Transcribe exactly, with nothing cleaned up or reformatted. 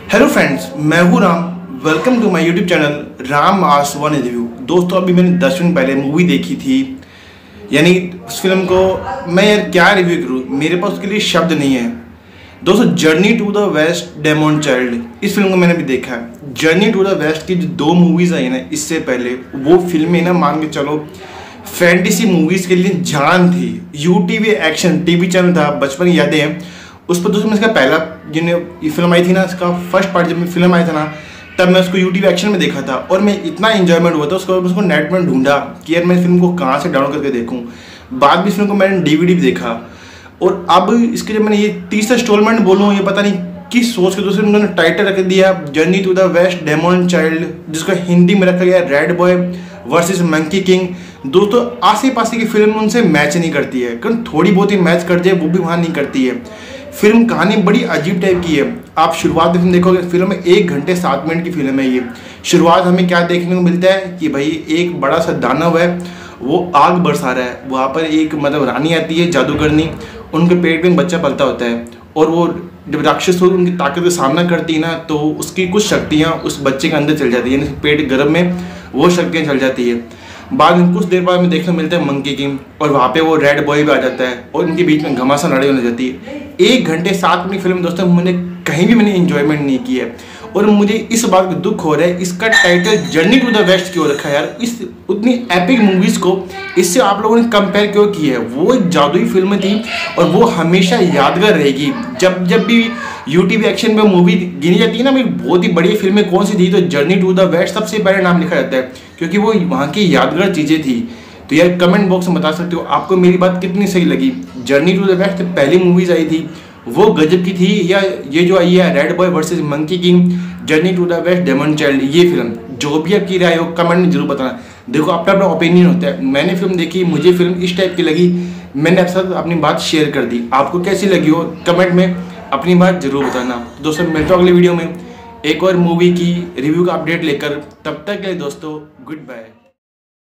Hello friends, मैं हूँ Ram. Welcome to my YouTube channel Ram as one review. दोस्तों, अभी मैंने दस मिनट पहले मूवी देखी थी, यानी उस फिल्म को मैं यार क्या रिव्यू करूँ, मेरे पास उसके लिए शब्द नहीं है। दोस्तों, journey to the west demon child, इस फिल्म को मैंने भी देखा है। जर्नी टू द वेस्ट की जो दो मूवीज़ आई ना इससे पहले, वो फिल्में ना मान के चलो फैंटेसी मूवीज़ के लिए जान थी। U T V action TV channel था, बचपन की यादें हैं उस पर। दोस्तों, मैं इसका पहला जिन्हें ये फिल्म आई थी ना, इसका फर्स्ट पार्ट जब फिल्म आई था ना, तब मैं उसको यूट्यूब एक्शन में देखा था और मैं इतना एंजॉयमेंट हुआ था उसको। उसको नेट में ढूंढा कि यार मैं फिल्म को कहाँ से डाउनलोड करके देखूँ। बाद में इस फिल्म को मैंने डीवीडी भी देखा और अब इसके जब मैंने ये तीसरा इंस्टॉलमेंट बोलूँ, ये पता नहीं किस सोच के दूसरे उन्होंने टाइटल रख दिया journey to the west demon child, जिसको हिंदी में रखा गया red boy versus monkey king. दोस्तों, आसे पासे की फिल्म उनसे मैच नहीं करती है, क्योंकि थोड़ी बहुत ही मैच कर जाए वो भी वहाँ नहीं करती है। फिल्म कहानी बड़ी अजीब टाइप की है। आप शुरुआत में फिल्म देखोगे, फिल्म में एक घंटे सात मिनट की फिल्म है ये। शुरुआत हमें क्या देखने को मिलता है कि भाई एक बड़ा सा दानव है, वो आग बरसा रहा है। वहाँ पर एक मतलब रानी आती है जादूगरनी, उनके पेट में बच्चा पलता होता है और वो जब राक्षस हो उनकी ताकत का सामना करती है ना, तो उसकी कुछ शक्तियाँ उस बच्चे के अंदर चल जाती है, यानी पेट गर्भ में वो शक्तियाँ चल जाती है। बाद में कुछ देर बाद में देखने को मिलता है मंकी किंग, और वहाँ पे वो रेड बॉय भी आ जाता है और उनके बीच में घमासान लड़ाई होने जाती है। एक घंटे सात मिनट फिल्म दोस्तों, मैंने कहीं भी मैंने एंजॉयमेंट नहीं की है और मुझे इस बात का दुख हो रहा है इसका title journey to the west क्यों रखा है यार। इस उतनी एपिक मूवीज़ को इससे आप लोगों ने कंपेयर क्यों की है। वो एक जादुई फिल्म थी और वो हमेशा यादगार रहेगी। जब जब भी यूट्यूब एक्शन में मूवी गिनी जाती है ना, मेरी बहुत ही बढ़िया फिल्में कौन सी थी, तो जर्नी टू द वेस्ट सबसे पहले नाम लिखा जाता है, क्योंकि वो वहाँ की यादगार चीज़ें थी। तो यार कमेंट बॉक्स में बता सकते हो आपको मेरी बात कितनी सही लगी। जर्नी टू द वेस्ट पहली मूवीज़ आई थी वो गजब की थी, या ये जो आई है red boy versus monkey king journey to the west demon child, ये फिल्म, जो भी आपकी राय हो कमेंट में जरूर बताना। देखो, अपना अपना ओपिनियन होता है। मैंने फिल्म देखी, मुझे फिल्म इस टाइप की लगी, मैंने आपके साथ अपनी बात शेयर कर दी। आपको कैसी लगी हो कमेंट में अपनी बात जरूर बताना। तो दोस्तों, मिलता हूं अगले वीडियो में एक और मूवी की रिव्यू का अपडेट लेकर। तब तक के लिए दोस्तों, गुड बाय।